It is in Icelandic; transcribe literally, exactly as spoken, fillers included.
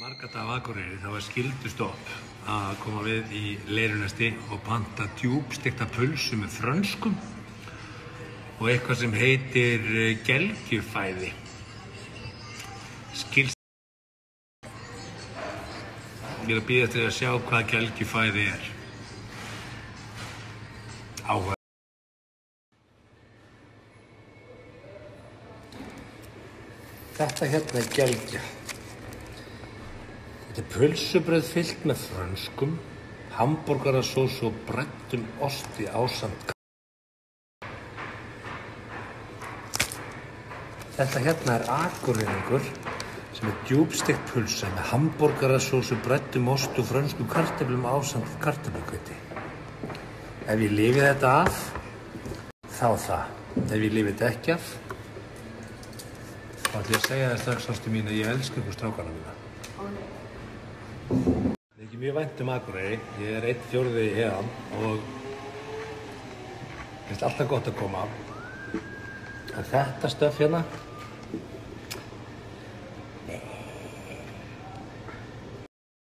marga daga á Akureyri þá er skyldustopp að koma við í Leirunesti og panta djúpstekta pulsu með frönskum og eitthvað sem heitir gelgjufæði. Skilst. Ég er að bíða eftir að sjá hvað gelgjufæði er. Áhuga. Þetta hérna er gelgja. Þetta er pulsubrauð fyllt með frönskum, hamborgarasósu og bræddum osti ásamt. Þetta hérna er akureyringur sem er djúpsteikt pulsa með hamborgarasósu, bræddum osti og frönskum kartöflum ásamt kartöflukjöti. Ef ég lifi þetta af, þá það. Ef ég lifi þetta ekki af, þá ætlum ég að segja þér strax, ástu mín, að ég elska ykkur strákana mína. Það er ekki mjög vænt um Akureyri. Ég er einn fjórði héðan og finnst alltaf gott að koma. En þetta stöff hérna,